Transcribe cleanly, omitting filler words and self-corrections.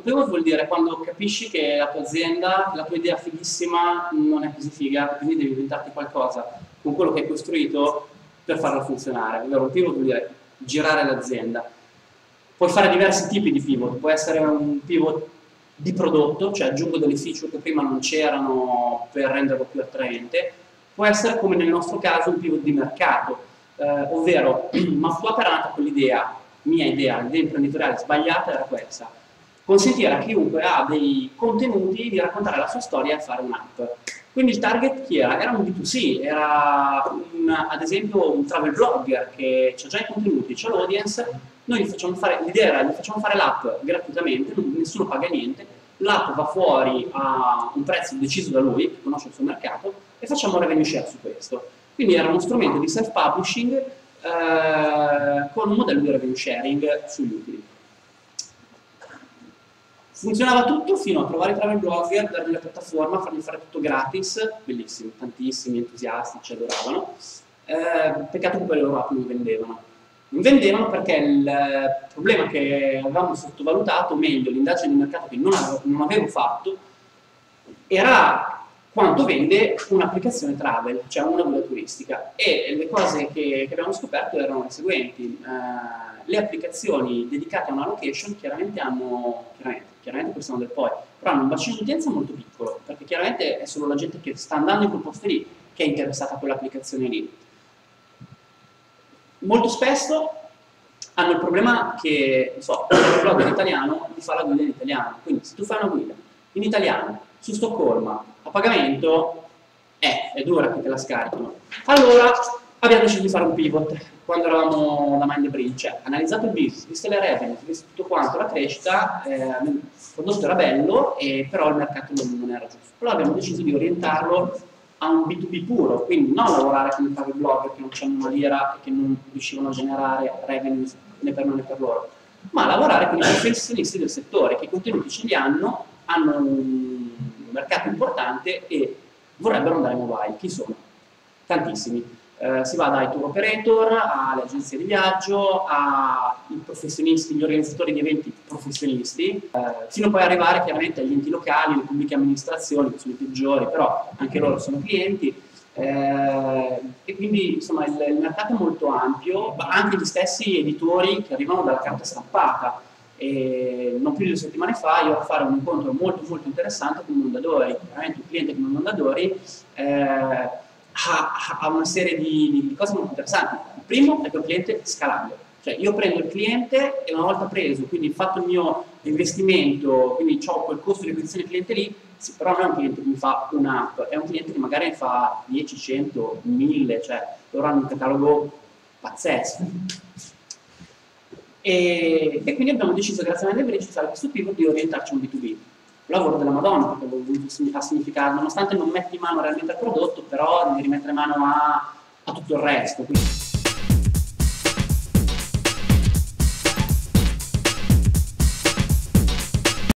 Un pivot vuol dire quando capisci che la tua azienda, la tua idea fighissima non è così figa, quindi devi inventarti qualcosa con quello che hai costruito per farla funzionare. Allora, un pivot vuol dire girare l'azienda. Puoi fare diversi tipi di pivot, può essere un pivot di prodotto, cioè aggiungo delle feature che prima non c'erano per renderlo più attraente, può essere come nel nostro caso un pivot di mercato, ovvero Mapswap era nata con l'idea, mia idea, l'idea imprenditoriale sbagliata era questa: consentire a chiunque ha dei contenuti di raccontare la sua storia e fare un'app. Quindi il target chi era? Era un B2C, era ad esempio un travel blogger che ha già i contenuti, c'ha l'audience, noi gli facciamo fare, l'idea era gli facciamo fare l'app gratuitamente, nessuno paga niente, l'app va fuori a un prezzo deciso da lui, che conosce il suo mercato, e facciamo revenue share su questo. Quindi era uno strumento di self-publishing con un modello di revenue sharing sugli utili. Funzionava tutto fino a trovare i travel blogger, dargli la piattaforma, fargli fare tutto gratis, bellissimo, tantissimi entusiasti ci adoravano. Peccato che poi le loro app non vendevano. Non vendevano perché il problema che avevamo sottovalutato, o meglio, l'indagine di mercato che non avevo fatto, era quanto vende un'applicazione travel, cioè una guida turistica. E le cose che abbiamo scoperto erano le seguenti. Le applicazioni dedicate a una location chiaramente questo sono del poi, però hanno un bacino di utenza molto piccolo, perché chiaramente è solo la gente che sta andando in quel posto lì che è interessata a quell'applicazione lì. Molto spesso hanno il problema che, non so, il blog in italiano ti fa la guida in italiano, quindi se tu fai una guida in italiano su Stoccolma a pagamento, è dura che te la scaricano. Allora abbiamo deciso di fare un pivot quando eravamo da Mind the Bridge, cioè analizzato il business, visto le revenue, visto tutto quanto, la crescita, il prodotto era bello, però il mercato non era giusto. Allora abbiamo deciso di orientarlo a un B2B puro, quindi non lavorare come travel blogger che non c'hanno una lira e che non riuscivano a generare revenue né per noi né per loro, ma lavorare con i professionisti del settore che i contenuti ce li hanno un mercato importante e vorrebbero andare mobile. Chi sono? Tantissimi. Si va dai tour operator alle agenzie di viaggio, ai professionisti, gli organizzatori di eventi professionisti, fino a poi arrivare chiaramente agli enti locali, alle pubbliche amministrazioni, che sono i peggiori, però anche loro sono clienti. E quindi insomma il mercato è molto ampio, ma anche gli stessi editori che arrivano dalla carta stampata. E non più di 2 settimane fa io ero a fare un incontro molto interessante con Mondadori, veramente un cliente come Mondadori ha una serie di cose molto interessanti. Il primo è che è un cliente scalabile, cioè io prendo il cliente e una volta preso, quindi fatto il mio investimento, quindi ho quel costo di acquisizione cliente lì, sì, però non è un cliente che mi fa un'app, è un cliente che magari ne fa 10, 100, 1000, cioè loro hanno un catalogo pazzesco. E quindi abbiamo deciso, grazie a Mind the Bridge, di fare questo pivot di orientarci a un B2B. Lavoro della Madonna, perché ha significato, nonostante non metti in mano realmente al prodotto, però devi rimettere mano a tutto il resto. Quindi.